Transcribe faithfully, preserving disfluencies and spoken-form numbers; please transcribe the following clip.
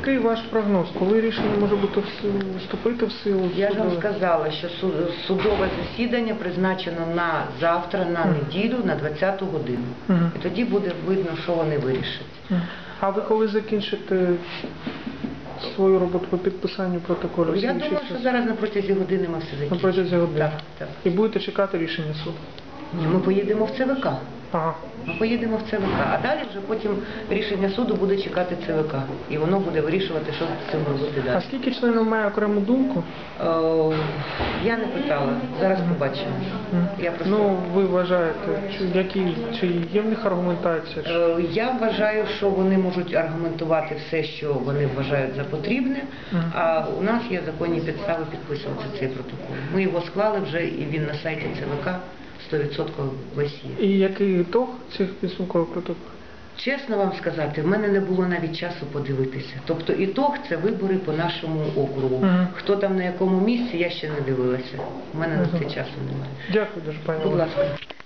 який ваш прогноз? Коли рішення може бути в силу, вступити в силу? Я ж вам судове? сказала, що суд- судове засідання призначено на завтра, на неділю, на двадцяту годину. Мгм. І тоді буде видно, що вони вирішать. Мгм. А ви коли закінчите свою роботу по підписанню протоколу? Я слідчий думаю, що час? зараз на протязі години ми все На закінчимо. протязі години? Так, так. І будете чекати рішення суду? Ні, ми поїдемо в ЦВК. Ага. Ми поїдемо в ЦВК, а далі вже потім рішення суду буде чекати ЦВК. І воно буде вирішувати, що з цим робити А далі. скільки членів має окрему думку? Е, я не питала, зараз побачимо. Я просто... Ну, ви вважаєте, чи, які, чи є в них аргументація? Чи... Е, Я вважаю, що вони можуть аргументувати все, що вони вважають за потрібне, Мгм. а у нас є законні підстави підписувати цей протокол. Ми його склали вже, і він на сайті ЦВК сто відсотків весь є. І який ітог цих підсумкових протоколів? Чесно вам сказати, в мене не було навіть часу подивитися. Тобто ітог – це вибори по нашому округу. Мгм. Хто там на якому місці, я ще не дивилася. У мене на це часу немає. Дякую дуже, пані Будь Олено. ласка.